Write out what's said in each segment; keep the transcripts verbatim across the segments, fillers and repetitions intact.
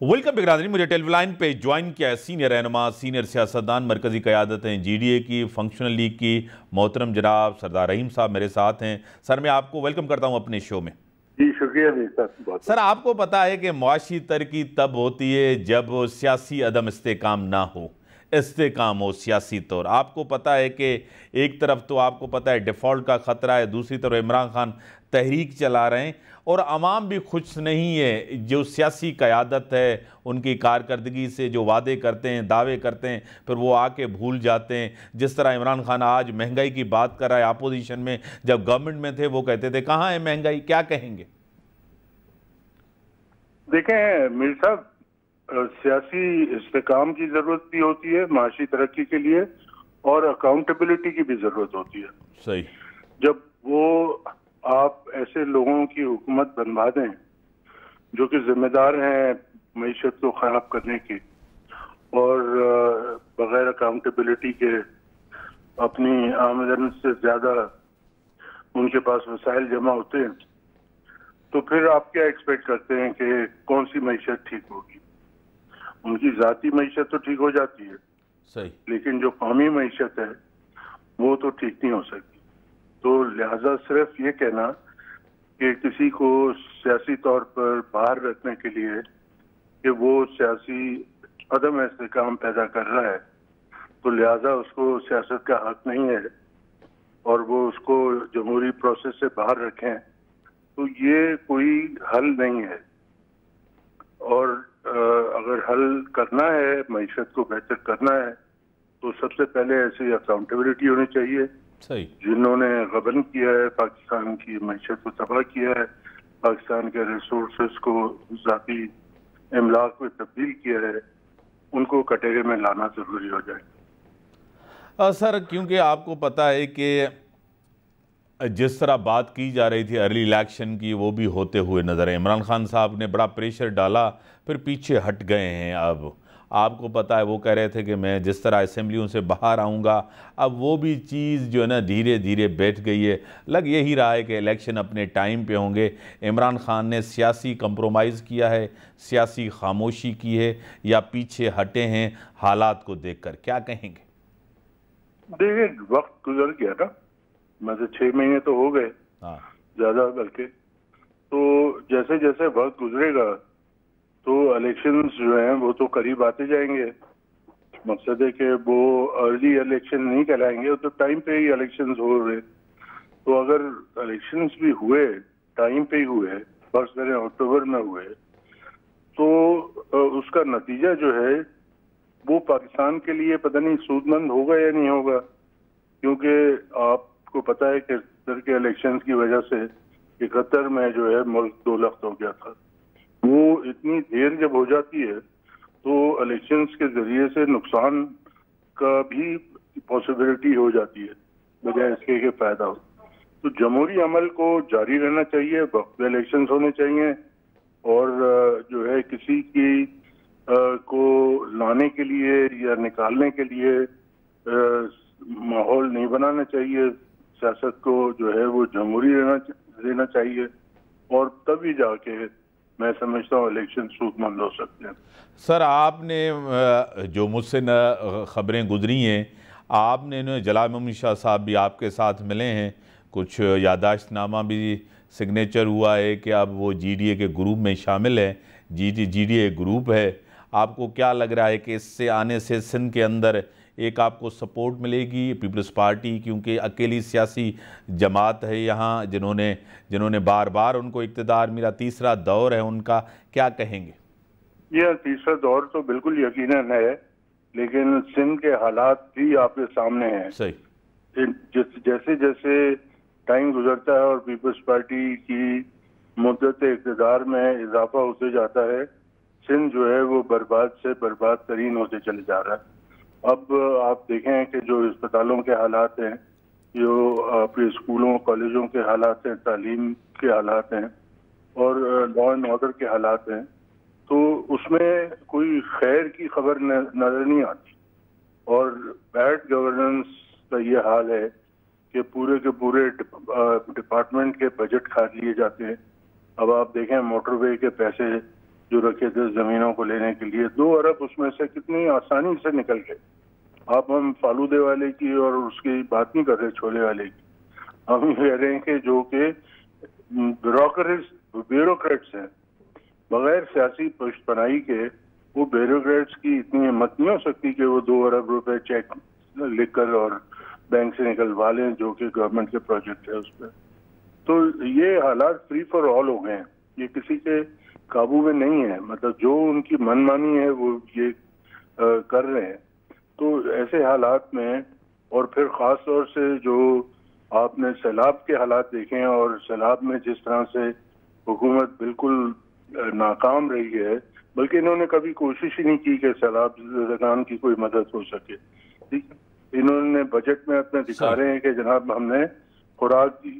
Welcome बिगरादरी। मुझे टेलीलाइन पे join किया है सीनियर रहनुमा, सीनियर सियासतदान, मरकजी क़यादत हैं जी डी ए की, फंक्शनल लीग की, मोहतरम जनाब सरदार रहीम साहब मेरे साथ हैं। सर मैं आपको वेलकम करता हूं अपने शो में। जी शुक्रिया जी सर। बहुत सर आपको पता है कि मुआशी तरक्की तब होती है जब सियासी अदम इस्तेकाम ना हो, इस्तेकाम हो सियासी तौर। आपको पता है कि एक तरफ तो आपको पता है डिफ़ॉल्ट का ख़तरा है, दूसरी तरफ इमरान खान तहरीक चला रहे हैं और अवाम भी खुश नहीं है। जो सियासी क़यादत है उनकी कारकर्दगी से जो वादे करते हैं, दावे करते हैं, फिर वो आके भूल जाते हैं। जिस तरह इमरान खान आज महंगाई की बात कर रहा है, अपोजिशन में जब गवर्नमेंट में थे वो कहते थे कहाँ है महंगाई, क्या कहेंगे? देखें मीर साहब, सियासी इस्तेकाम की जरूरत भी होती है माशी तरक्की के लिए, और अकाउंटेबिलिटी की भी जरूरत होती है। सही। जब वो आप ऐसे लोगों की हुकूमत बनवा दें जो कि जिम्मेदार हैं मईशत को खराब करने की, और बगैर अकाउंटेबिलिटी के अपनी आमदन से ज्यादा उनके पास वसाइल जमा होते हैं, तो फिर आप क्या एक्सपेक्ट करते हैं कि कौन सी मईशत ठीक होगी? उनकी जाती मईशत तो ठीक हो जाती है, सही, लेकिन जो कौमी मईशत है वो तो ठीक नहीं हो सकती। तो लिहाजा सिर्फ ये कहना कि किसी को सियासी तौर पर बाहर रखने के लिए कि वो सियासी अदम इस्तेकाम पैदा कर रहा है, तो लिहाजा उसको सियासत का हक नहीं है और वो उसको जमहूरी प्रोसेस से बाहर रखें, तो ये कोई हल नहीं है। और अगर हल करना है, मईशत को बेहतर करना है, तो सबसे पहले ऐसी अकाउंटेबिलिटी होनी चाहिए। सही। जिन्होंने गबन किया है, पाकिस्तान की मईशत को तबाह किया है, पाकिस्तान के रिसोर्सेज को जाती इमलाक में तब्दील किया है, उनको कटेरे में लाना जरूरी हो जाए। आ, सर क्योंकि आपको पता है कि जिस तरह बात की जा रही थी अर्ली इलेक्शन की, वो भी होते हुए नज़र है। इमरान खान साहब ने बड़ा प्रेशर डाला, फिर पीछे हट गए हैं। अब आपको पता है वो कह रहे थे कि मैं जिस तरह असेंबलियों से बाहर आऊँगा, अब वो भी चीज़ जो है ना धीरे धीरे बैठ गई है। लग यही रहा है कि इलेक्शन अपने टाइम पे होंगे। इमरान खान ने सियासी कंप्रोमाइज़ किया है, सियासी खामोशी की है, या पीछे हटे हैं हालात को देख कर, क्या कहेंगे? देखिए वक्त गुजर गया ना, मतलब छह महीने तो हो गए, हाँ, ज्यादा बल्कि। तो जैसे जैसे वक्त गुजरेगा तो इलेक्शंस जो हैं वो तो करीब आते जाएंगे। मकसद है कि वो अर्ली इलेक्शन नहीं कहलाएंगे, तो टाइम पे ही इलेक्शंस हो रहे। तो अगर इलेक्शंस भी हुए टाइम पे ही हुए, बस करें अक्टूबर में हुए, तो उसका नतीजा जो है वो पाकिस्तान के लिए पता नहीं सूदमंद होगा या नहीं होगा। क्योंकि आपको पता है कि इधर के इलेक्शन की वजह से इकहत्तर में जो है मुल्क दो लख्त हो गया था। वो इतनी देर जब हो जाती है तो इलेक्शंस के जरिए से नुकसान का भी पॉसिबिलिटी हो जाती है, बजाय इसके कि फायदा हो। तो जमहूरी अमल को जारी रहना चाहिए, वक्त पे इलेक्शंस होने चाहिए, और जो है किसी की को लाने के लिए या निकालने के लिए माहौल नहीं बनाना चाहिए। सियासत को जो है वो जमहूरी रहना देना चाहिए, और तभी जाके मैं समझता हूँ इलेक्शन सूदमंद हो सकते हैं। सर आपने जो मुझसे न खबरें गुजरी हैं, आपने न जलाल मोहम्मद शाह साहब भी आपके साथ मिले हैं, कुछ यादाश्तनामा भी सिग्नेचर हुआ है कि अब वो जी डी ए के ग्रुप में शामिल है। G D G D A group है। आपको क्या लग रहा है कि इससे आने से सिंध के अंदर एक आपको सपोर्ट मिलेगी पीपल्स पार्टी, क्योंकि अकेली सियासी जमात है यहाँ जिन्होंने जिन्होंने बार बार उनको इक़्तिदार मिला, तीसरा दौर है उनका, क्या कहेंगे? यह तीसरा दौर तो बिल्कुल यकीनन है, लेकिन सिंध के हालात भी आपके सामने हैं। सही। जैसे जैसे टाइम गुजरता है और पीपल्स पार्टी की मुद्दत इक़्तिदार में इजाफा होते जाता है, सिंध जो है वो बर्बाद से बर्बाद तरीन होते चले जा रहा है। अब आप देखें कि जो अस्पतालों के हालात हैं, जो आपके स्कूलों कॉलेजों के हालात हैं, तालीम के हालात हैं, और लॉ एंड ऑर्डर के हालात हैं, तो उसमें कोई खैर की खबर नजर नहीं आती। और बैड गवर्नेंस का ये हाल है कि पूरे के पूरे डिपार्टमेंट के बजट खा लिए जाते हैं। अब आप देखें मोटरवे के पैसे जो रखे थे ज़मीनों को लेने के लिए, दो अरब उसमें से कितनी आसानी से निकल गए। आप हम फालूदे वाले की और उसकी बात नहीं कर रहे, छोले वाले की, हम कह रहे हैं कि जो कि ब्यूरोक्रेट्स ब्यूरोक्रेट्स हैं, बगैर सियासी पुष्टपनाही के वो ब्यूरोक्रेट्स की इतनी हिम्मत नहीं हो सकती कि वो दो अरब रुपए चेक लिखकर और बैंक से निकलवा लें, जो कि गवर्नमेंट के प्रोजेक्ट है उस पर। तो ये हालात फ्री फॉर ऑल हो गए हैं, ये किसी के काबू में नहीं है। मतलब जो उनकी मनमानी है वो ये आ, कर रहे हैं। तो ऐसे हालात में, और फिर ख़ास तौर से जो आपने सैलाब के हालात देखे हैं, और सैलाब में जिस तरह से हुकूमत बिल्कुल नाकाम रही है, बल्कि इन्होंने कभी कोशिश ही नहीं की कि सैलाब ज़दगान की कोई मदद हो सके। ठीक है, इन्होंने बजट में अपने दिखा रहे हैं कि जनाब हमने खुराक दी,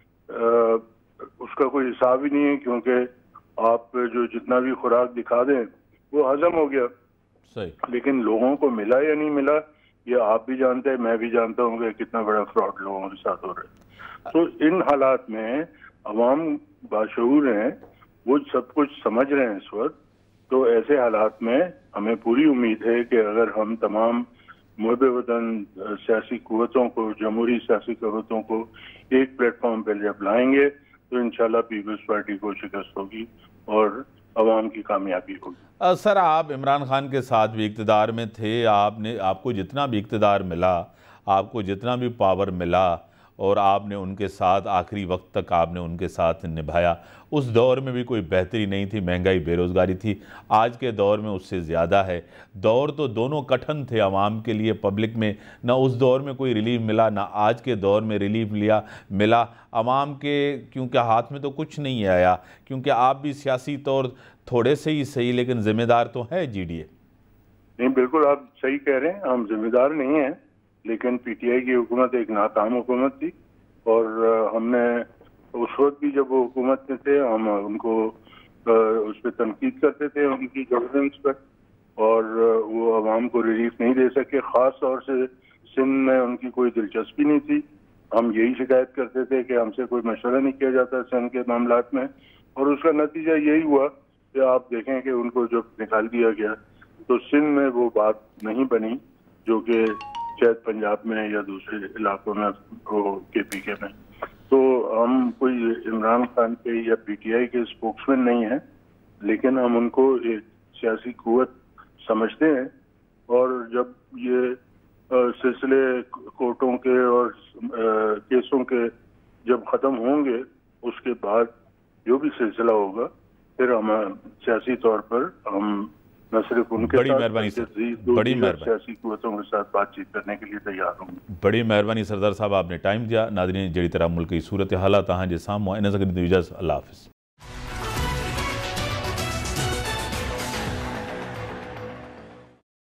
उसका कोई हिसाब ही नहीं है, क्योंकि आप जो जितना भी खुराक दिखा दें वो हजम हो गया। सही। लेकिन लोगों को मिला या नहीं मिला ये आप भी जानते हैं, मैं भी जानता हूँ कि कितना बड़ा फ्रॉड लोगों के साथ हो रहा है। तो इन हालात में अवाम बाशऊर हैं, वो सब कुछ समझ रहे हैं इस वक्त। तो ऐसे हालात में हमें पूरी उम्मीद है कि अगर हम तमाम मुहब वतन सियासी कुव्वतों को, जमहूरी सियासी कुव्वतों को एक प्लेटफॉर्म पर जब लाएंगे तो इंशाल्लाह पीपल्स पार्टी को शिकस्त होगी और अवाम की कामयाबी होगी। सर, आप इमरान खान के साथ भी इक़्तिदार में थे, आपने आपको जितना भी इक़्तिदार मिला, आपको जितना भी पावर मिला, और आपने उनके साथ आखिरी वक्त तक आपने उनके साथ निभाया। उस दौर में भी कोई बेहतरी नहीं थी, महंगाई बेरोज़गारी थी। आज के दौर में उससे ज़्यादा है। दौर तो दोनों कठिन थे आवाम के लिए, पब्लिक में। ना उस दौर में कोई रिलीफ मिला, ना आज के दौर में रिलीफ लिया मिला आवाम के, क्योंकि हाथ में तो कुछ नहीं आया। क्योंकि आप भी सियासी तौर थोड़े से ही सही, लेकिन ज़िम्मेदार तो है जी डी ए। नहीं, बिल्कुल आप सही कह रहे हैं, हम जिम्मेदार नहीं हैं, लेकिन पीटीआई की हुकूमत एक नाकाम हुकूमत थी। और हमने उस वक्त भी जब वो हुकूमत में थे, हम उनको उस पर तनकीद करते थे, उनकी गवर्नेंस पर, और वो अवाम को रिलीफ नहीं दे सके। ख़ास तौर से सिंध में उनकी कोई दिलचस्पी नहीं थी। हम यही शिकायत करते थे कि हमसे कोई मशवरा नहीं किया जाता सिंध के मामलात में, और उसका नतीजा यही हुआ कि आप देखें कि उनको जब निकाल दिया गया तो सिंध में वो बात नहीं बनी जो कि शायद पंजाब में या दूसरे इलाकों में हो, के पी के में। तो हम कोई इमरान खान के या पीटीआई के स्पोक्समैन नहीं हैं, लेकिन हम उनको एक सियासी कुव्वत समझते हैं। और जब ये सिलसिले कोर्टों के और आ, केसों के जब ख़त्म होंगे, उसके बाद जो भी सिलसिला होगा, फिर हम सियासी तौर पर हम न सिर्फ उनके बड़ी मेहरबानी सर, बड़ी मेहरबानी सियासी कुव्वतों के साथ बातचीत करने के लिए तैयार हूँ। बड़ी मेहरबानी सरदार साहब, आपने टाइम दिया। नाज़रीन, जड़ी तरह मुल्क की सूरत हालात तहां जे साम्हूं, इन सां गॾु इजाज़त, अल्लाह हाफ़िज़।